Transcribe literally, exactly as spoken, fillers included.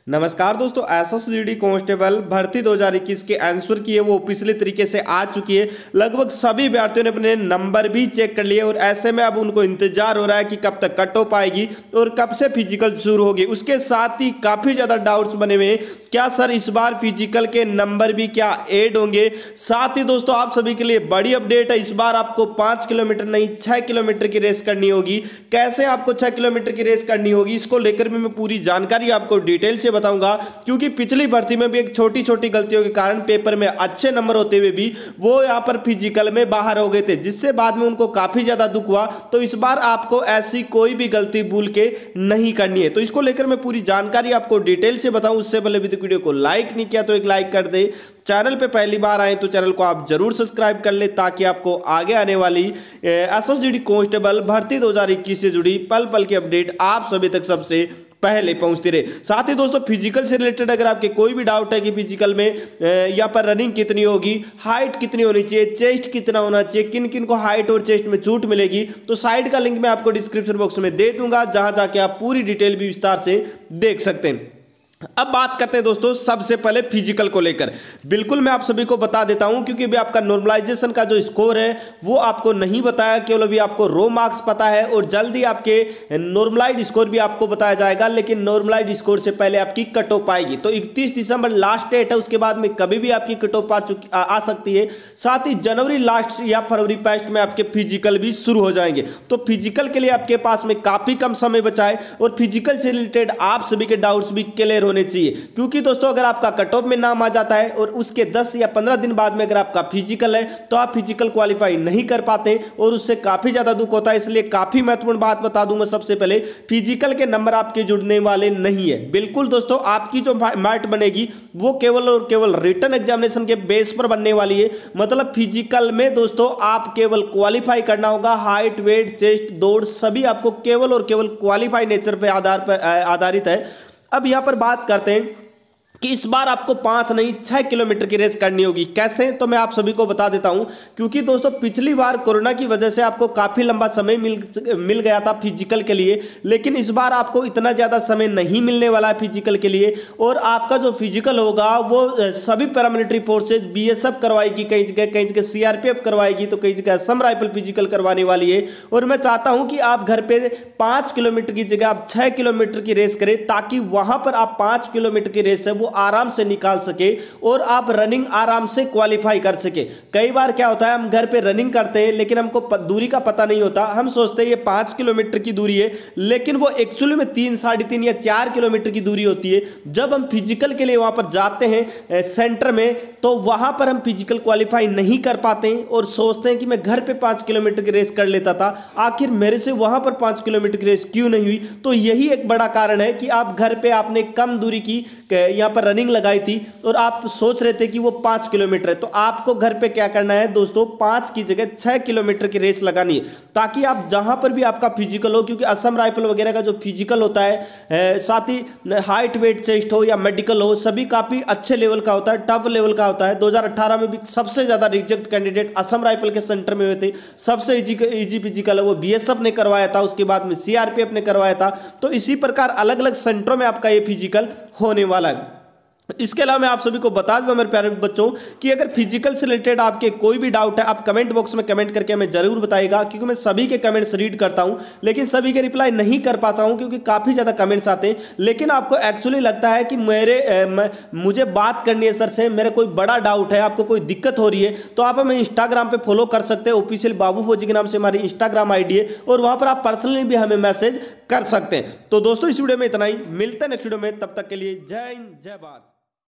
नमस्कार दोस्तों, SSGD constable भर्ती दो हज़ार इक्कीस के आंसर की है वो ऑफिशियली तरीके से आ चुकी है। लगभग सभी अभ्यर्थियों ने अपने नंबर भी चेक कर लिए और ऐसे में अब उनको इंतजार हो रहा है कि कब तक कट ऑफ आएगी और कब से फिजिकल शुरू होगी। उसके साथ ही काफी ज्यादा डाउट्स बने हुए हैं, क्या सर इस बार फिजिकल के नंबर भी क्या ऐड होंगे। साथ ही दोस्तों आप सभी के लिए बड़ी अपडेट है, इस बार आपको पांच किलोमीटर नहीं छह किलोमीटर की रेस करनी होगी। कैसे आपको छह किलोमीटर की रेस करनी होगी इसको लेकर भी मैं पूरी जानकारी आपको डिटेल से बताऊंगा, क्योंकि पिछली भर्ती में भी एक छोटी छोटी गलतियों के कारण पेपर में अच्छे नंबर होते हुए भी वो यहां पर फिजिकल में बाहर हो गए थे, जिससे बाद में उनको काफी ज्यादा दुख हुआ। तो इस बार आपको ऐसी कोई भी गलती भूल के नहीं करनी है। तो इसको लेकर मैं पूरी जानकारी आपको डिटेल से बताऊं, उससे पहले भी तो वीडियो को लाइक नहीं किया तो एक लाइक कर दे। चैनल पे पहली बार आए तो चैनल को आप जरूर सब्सक्राइब कर ले, ताकि आपको आगे आने वाली एसएसजीडी कांस्टेबल भर्ती दो हज़ार इक्कीस से जुड़ी पल पल की अपडेट आप सभी तक सबसे पहले पहुंचती रहे। साथ ही दोस्तों फिजिकल से रिलेटेड अगर आपके कोई भी डाउट है कि फिजिकल में यहाँ पर रनिंग कितनी होगी, हाइट कितनी होनी चाहिए, चेस्ट कितना होना चाहिए, किन किन को हाइट और चेस्ट में छूट मिलेगी, तो साइड का लिंक मैं आपको डिस्क्रिप्शन बॉक्स में दे दूंगा, जहां जाके आप पूरी डिटेल भी विस्तार से देख सकते हैं। अब बात करते हैं दोस्तों सबसे पहले फिजिकल को लेकर। बिल्कुल मैं आप सभी को बता देता हूं, क्योंकि अभी आपका नॉर्मलाइजेशन का जो स्कोर है वो आपको नहीं बताया, केवल अभी आपको रो मार्क्स पता है और जल्दी आपके नॉर्मलाइज स्कोर भी आपको बताया जाएगा। लेकिन नॉर्मलाइज स्कोर से पहले आपकी कट ऑफ आएगी, तो इकतीस दिसंबर लास्ट डेट है, उसके बाद में कभी भी आपकी कट ऑफ आ चुकी आ, आ सकती है। साथ ही जनवरी लास्ट या फरवरी फर्स्ट में आपके फिजिकल भी शुरू हो जाएंगे। तो फिजिकल के लिए आपके पास में काफी कम समय बचा है और फिजिकल से रिलेटेड आप सभी के डाउट्स भी क्लियर होने चाहिए, क्योंकि दोस्तों अगर आपका कट ऑफ में नाम आ जाता है और उसके दस या पंद्रह दिन बाद में अगर आपका फिजिकल है तो आप फिजिकल क्वालिफाई नहीं कर पाते और उससे काफी ज्यादा दुख होता है। इसलिए काफी महत्वपूर्ण बात बता दूं मैं सबसे पहले, फिजिकल के नंबर आपके जुड़ने वाले नहीं है। बिल्कुल दोस्तों आपकी जो मैट बनेगी वो केवल और केवल रिटन एग्जामिनेशन के बेस पर बनने वाली है। मतलब फिजिकल में दोस्तों आप केवल क्वालिफाई करना होगा, हाइट वेट चेस्ट दौड़ सभी आपको केवल और केवल क्वालिफाई नेचर पे आधार पर आधारित है। अब यहां पर बात करते हैं कि इस बार आपको पांच नहीं छह किलोमीटर की रेस करनी होगी। कैसे, तो मैं आप सभी को बता देता हूं, क्योंकि दोस्तों पिछली बार कोरोना की वजह से आपको काफी लंबा समय मिल मिल गया था फिजिकल के लिए, लेकिन इस बार आपको इतना ज्यादा समय नहीं मिलने वाला है फिजिकल के लिए। और आपका जो फिजिकल होगा वो सभी पैरामिलिट्री फोर्सेज बीएसएफ करवाएगी, कई जगह कई जगह सीआरपीएफ करवाएगी, तो कई जगह असम राइफल फिजिकल करवाने वाली है। और मैं चाहता हूं कि आप घर पे पांच किलोमीटर की जगह आप छह किलोमीटर की रेस करें, ताकि वहां पर आप पांच किलोमीटर की रेस है वो आराम से निकाल सके और आप रनिंग आराम से क्वालिफाई कर सके। कई बार क्या होता है, हम घर पे रनिंग करते हैं लेकिन हमको दूरी का पता नहीं होता, हम सोचते हैं ये पांच किलोमीटर की दूरी है, लेकिन वो एक्चुअली में तीन साढ़े तीन या चार किलोमीटर की दूरी होती है। जब हम फिजिकल के लिए वहां पर जाते हैं सेंटर में, तो वहां पर हम फिजिकल क्वालिफाई नहीं कर पाते हैं और सोचते हैं कि मैं घर पे पांच किलोमीटर की रेस कर लेता था, आखिर मेरे से वहां पर पांच किलोमीटर की रेस क्यों नहीं हुई। तो यही एक बड़ा कारण है कि आप घर पे आपने कम दूरी की यहां पर रनिंग लगाई थी और आप सोच रहे थे कि वो पांच किलोमीटर है। तो आपको घर पे क्या करना है दोस्तों, पांच की जगह छह किलोमीटर की रेस लगानी है, ताकि आप जहां पर भी आपका फिजिकल हो, क्योंकि असम राइफल वगैरह का जो फिजिकल होता है, साथ ही हाइट वेट चेस्ट हो या मेडिकल हो, सभी काफी अच्छे लेवल का होता है, टफ लेवल का होता है। दो हज़ार अठारह में भी सबसे ज्यादा रिजेक्ट कैंडिडेट असम राइफल के सेंटर में हुए थे। सबसे इजी इजी फिजिकल है वो बीएसएफ ने करवाया था, उसके बाद में सीआरपीएफ ने करवाया था। तो इसी प्रकार अलग अलग सेंटरों में आपका ये फिजिकल होने वाला है। इसके अलावा मैं आप सभी को बता दूं मेरे प्यारे बच्चों कि अगर फिजिकल से रिलेटेड आपके कोई भी डाउट है, आप कमेंट बॉक्स में कमेंट करके हमें जरूर बताइएगा, क्योंकि मैं सभी के कमेंट्स रीड करता हूं, लेकिन सभी के रिप्लाई नहीं कर पाता हूं क्योंकि काफी ज्यादा कमेंट्स आते हैं। लेकिन आपको एक्चुअली लगता है कि मेरे ए, मुझे बात करनी है सर से, मेरा कोई बड़ा डाउट है, आपको कोई दिक्कत हो रही है, तो आप हमें इंस्टाग्राम पे फॉलो कर सकते हैं। ऑफिशियल बाबू फौजी के नाम से हमारी इंस्टाग्राम आई डी है और वहां पर आप पर्सनली भी हमें मैसेज कर सकते हैं। तो दोस्तों इस वीडियो में इतना ही, मिलते हैं नेक्स्ट वीडियो में, तब तक के लिए जय हिंद जय भारत।